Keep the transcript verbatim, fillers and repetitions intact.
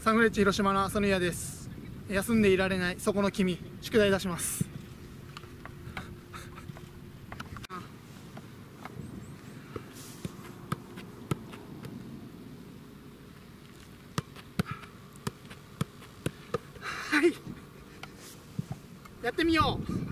サンフレッチェ広島の浅野屋です。休んでいられないそこの君、宿題出します。はい、やってみよう。